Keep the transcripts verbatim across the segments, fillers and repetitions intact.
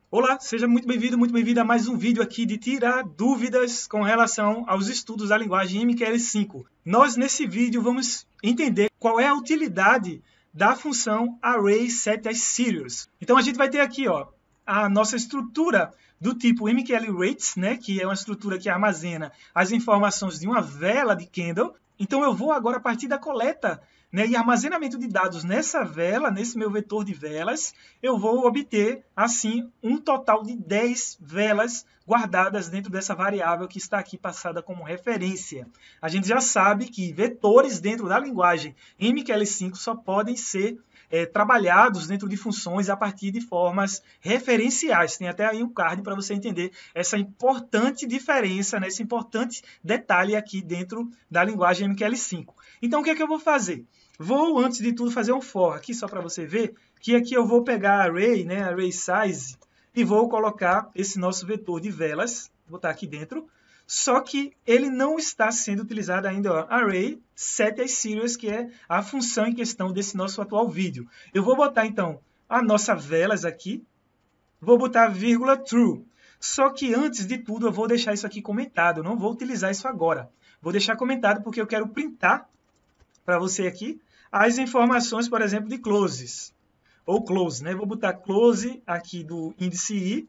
Olá, seja muito bem-vindo, muito bem-vinda a mais um vídeo aqui de tirar dúvidas com relação aos estudos da linguagem M Q L cinco. Nós, nesse vídeo, vamos entender qual é a utilidade da função ArraySetAsSerious. Então, a gente vai ter aqui ó, a nossa estrutura do tipo M Q L Rates, né, que é uma estrutura que armazena as informações de uma vela de Kendall. Então, eu vou agora, a partir da coleta né, e armazenamento de dados nessa vela, nesse meu vetor de velas, eu vou obter, assim, um total de dez velas guardadas dentro dessa variável que está aqui passada como referência. A gente já sabe que vetores dentro da linguagem M Q L cinco só podem ser é, trabalhados dentro de funções a partir de formas referenciais. Tem até aí um card para você entender essa importante diferença, né, esse importante detalhe aqui dentro da linguagem M Q L cinco. Então, o que é que eu vou fazer? Vou, antes de tudo, fazer um for aqui, só para você ver, que aqui eu vou pegar array, né, array size, e vou colocar esse nosso vetor de velas, vou botar aqui dentro, só que ele não está sendo utilizado ainda, ó, ArraySetAsSerious, que é a função em questão desse nosso atual vídeo. Eu vou botar, então, a nossa velas aqui, vou botar vírgula true, só que antes de tudo eu vou deixar isso aqui comentado, eu não vou utilizar isso agora. Vou deixar comentado porque eu quero printar para você aqui as informações, por exemplo, de closes, ou close, né? Vou botar close aqui do índice i,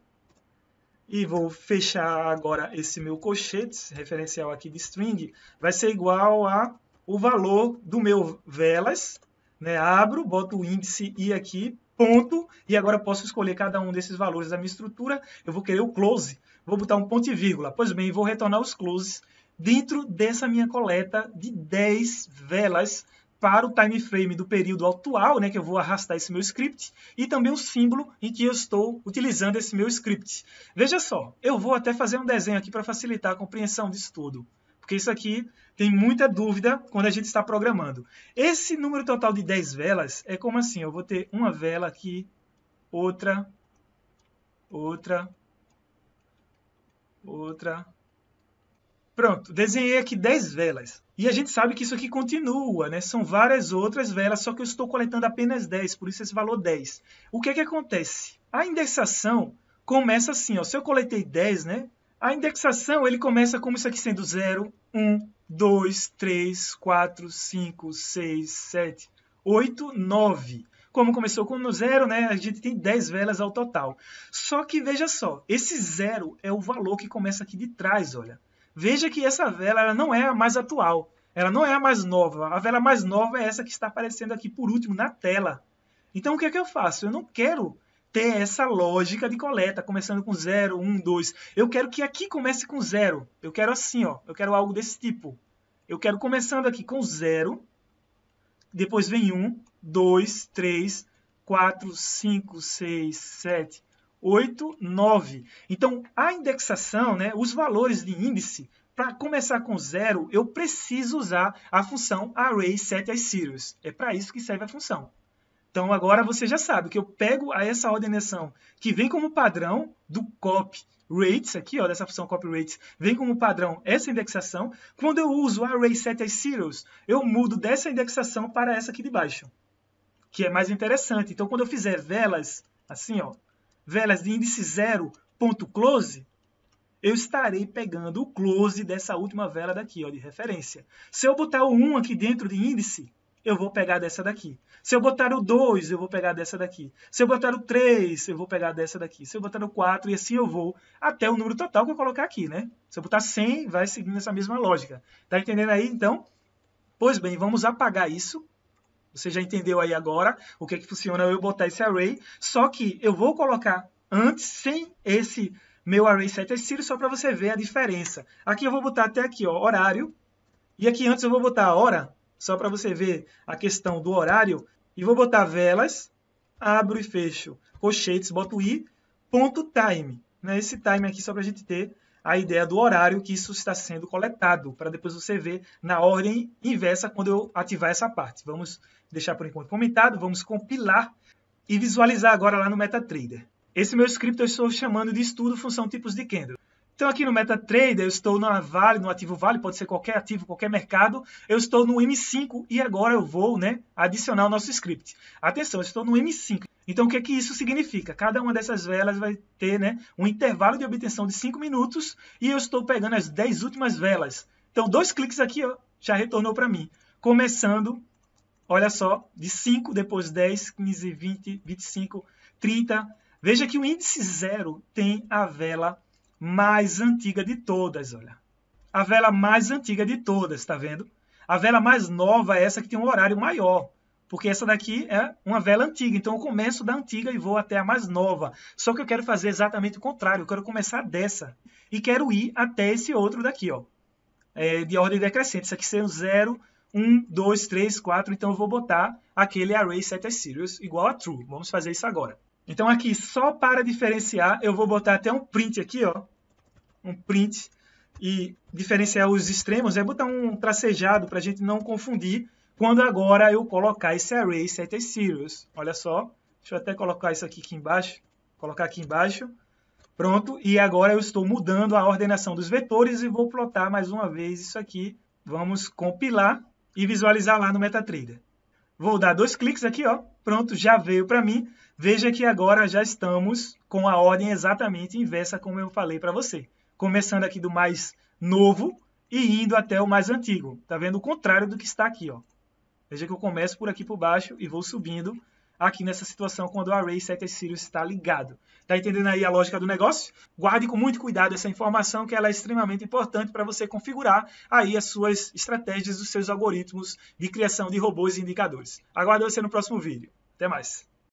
e vou fechar agora esse meu colchetes, referencial aqui de string, vai ser igual a o valor do meu velas, né? Abro, boto o índice i aqui, ponto, e agora posso escolher cada um desses valores da minha estrutura, eu vou querer o close, vou botar um ponto e vírgula, pois bem, vou retornar os closes dentro dessa minha coleta de dez velas para o time frame do período atual, né, que eu vou arrastar esse meu script, e também o símbolo em que eu estou utilizando esse meu script. Veja só, eu vou até fazer um desenho aqui para facilitar a compreensão disso tudo, porque isso aqui tem muita dúvida quando a gente está programando. Esse número total de dez velas é como assim, eu vou ter uma vela aqui, outra, outra, outra. Pronto, desenhei aqui dez velas. E a gente sabe que isso aqui continua, né? São várias outras velas, só que eu estou coletando apenas dez, por isso esse valor dez. O que é que acontece? A indexação começa assim, ó. Se eu coletei dez, né? A indexação, ele começa como isso aqui sendo zero, um, dois, três, quatro, cinco, seis, sete, oito, nove. Como começou com no zero, né? A gente tem dez velas ao total. Só que veja só, esse zero é o valor que começa aqui de trás, olha. Veja que essa vela ela não é a mais atual, ela não é a mais nova. A vela mais nova é essa que está aparecendo aqui por último na tela. Então, o que é que eu faço? Eu não quero ter essa lógica de coleta, começando com zero, um, dois. Eu quero que aqui comece com zero. Eu quero assim, ó. Eu quero algo desse tipo. Eu quero começando aqui com zero, depois vem um, dois, três, quatro, cinco, seis, sete, oito, nove. Então, a indexação, né, os valores de índice, para começar com zero, eu preciso usar a função ArraySetAsSerious. É para isso que serve a função. Então, agora você já sabe que eu pego essa ordenação que vem como padrão do copy rates, aqui, ó, dessa função copy rates, vem como padrão essa indexação. Quando eu uso ArraySetAsSerious, eu mudo dessa indexação para essa aqui de baixo, que é mais interessante. Então, quando eu fizer velas, assim, ó, velas de índice zero ponto close, eu estarei pegando o close dessa última vela daqui, ó, de referência. Se eu botar o um aqui dentro de índice, eu vou pegar dessa daqui. Se eu botar o dois, eu vou pegar dessa daqui. Se eu botar o três, eu vou pegar dessa daqui. Se eu botar o quatro, e assim eu vou até o número total que eu colocar aqui, né? Se eu botar cem, vai seguindo essa mesma lógica. Tá entendendo aí, então? Pois bem, vamos apagar isso. Você já entendeu aí agora o que é que funciona eu botar esse array, só que eu vou colocar antes, sem esse meu ArraySetAsSerious, só para você ver a diferença. Aqui eu vou botar até aqui, ó, horário, e aqui antes eu vou botar a hora, só para você ver a questão do horário, e vou botar velas, abro e fecho colchetes, boto i, ponto time, né? Esse time aqui só para a gente ter a ideia do horário que isso está sendo coletado, para depois você ver na ordem inversa quando eu ativar essa parte. Vamos deixar por enquanto comentado, vamos compilar e visualizar agora lá no MetaTrader. Esse meu script eu estou chamando de estudo função tipos de Kendall. Então aqui no MetaTrader eu estou na Vale, no ativo Vale, pode ser qualquer ativo, qualquer mercado. Eu estou no M cinco e agora eu vou, né, adicionar o nosso script. Atenção, eu estou no M cinco. Então, o que é que isso significa? Cada uma dessas velas vai ter, né, um intervalo de obtenção de cinco minutos e eu estou pegando as dez últimas velas. Então, dois cliques aqui, ó, já retornou para mim. Começando, olha só, de cinco, depois dez, quinze, vinte, vinte e cinco, trinta. Veja que o índice zero tem a vela mais antiga de todas, olha. A vela mais antiga de todas, tá vendo? A vela mais nova é essa que tem um horário maior, porque essa daqui é uma vela antiga, então eu começo da antiga e vou até a mais nova. Só que eu quero fazer exatamente o contrário, eu quero começar dessa e quero ir até esse outro daqui, ó, é, de ordem decrescente. Isso aqui sendo zero, um, dois, três, quatro, então eu vou botar aquele array set as serious igual a true. Vamos fazer isso agora. Então aqui, só para diferenciar, eu vou botar até um print aqui, ó, um print, e diferenciar os extremos é botar um tracejado para a gente não confundir quando agora eu colocar esse array set as serious. Olha só, deixa eu até colocar isso aqui, aqui embaixo, colocar aqui embaixo, pronto, e agora eu estou mudando a ordenação dos vetores e vou plotar mais uma vez isso aqui. Vamos compilar e visualizar lá no MetaTrader. Vou dar dois cliques aqui, ó, pronto, já veio para mim. Veja que agora já estamos com a ordem exatamente inversa como eu falei para você. Começando aqui do mais novo e indo até o mais antigo. Tá vendo o contrário do que está aqui, ó. Veja que eu começo por aqui por baixo e vou subindo aqui nessa situação quando o array set as serious está ligado. Tá entendendo aí a lógica do negócio? Guarde com muito cuidado essa informação, que ela é extremamente importante para você configurar aí as suas estratégias, os seus algoritmos de criação de robôs e indicadores. Aguardo você no próximo vídeo. Até mais.